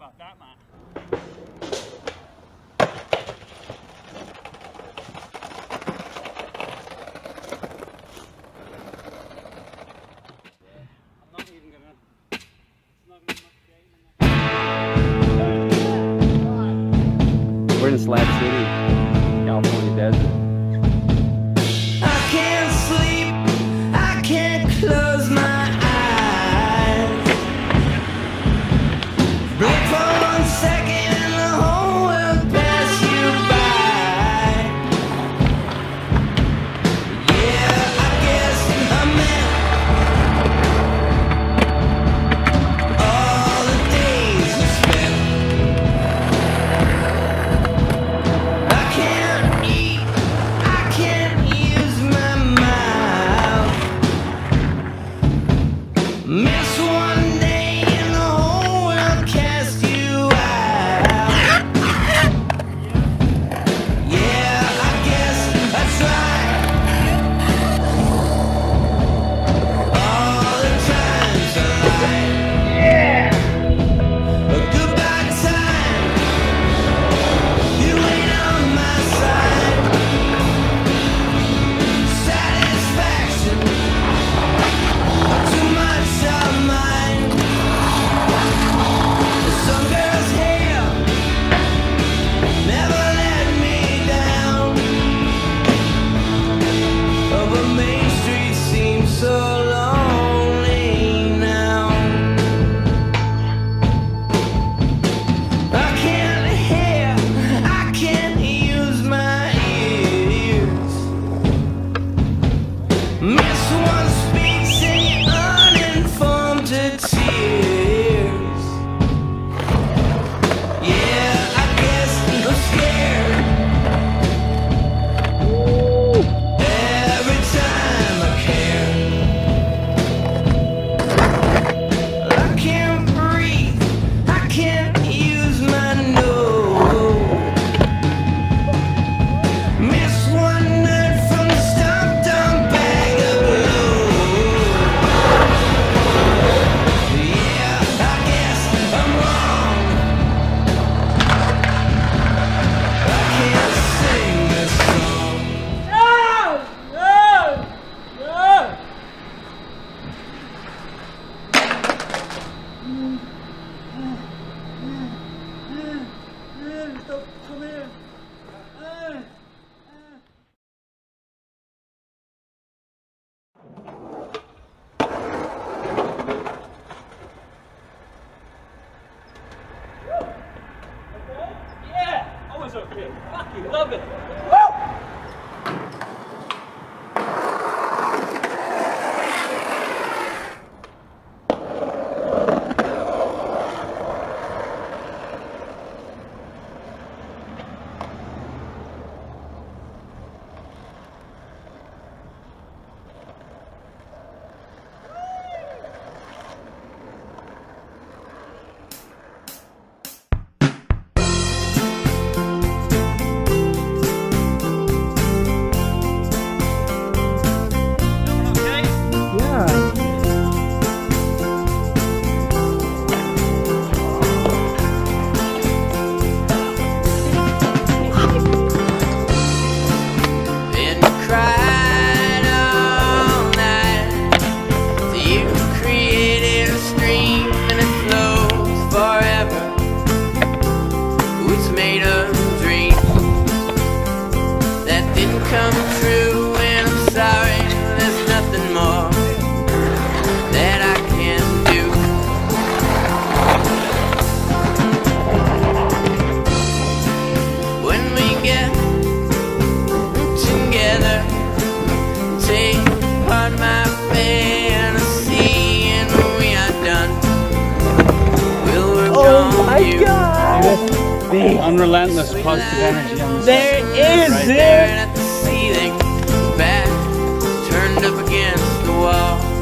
about that, man. I'm not even gonna. It's not gonna be much game in there. We're in Slab City, California desert. I can't sleep, I can't close my eyes. Blink for 1 second and the whole world pass you by. Yeah, I guess I meant all the days we spent. I can't eat, I can't use my mouth. Miss one day and the whole world cast you out. Yeah, I guess I tried all the times I lied. But goodbye time, you ain't on my side. Satisfaction, too much of mine. Some girl's hair never let me down. Oh, but Main Street seems so lonely now. I can't hear, I can't use my ears. Miss one speaks and you're uninformed to tears. Yeah, I guess I'm scared. Every time I care. I can't breathe, I can't use my nose. Miss one nerd from the stomped on bag of blows. Yeah, I guess I'm wrong. I can't sing this song. Yeah, I was okay. Fucking love it. Been cried all night. So you created a stream and it flows forever. It's made of dreams that didn't come true, and I'm sorry, there's nothing more that I can do. When we get together, take part my fantasy, and when we are done, we'll work on you. Unrelentless positive energy on this. There is right there at the ceiling, back turned up against the wall.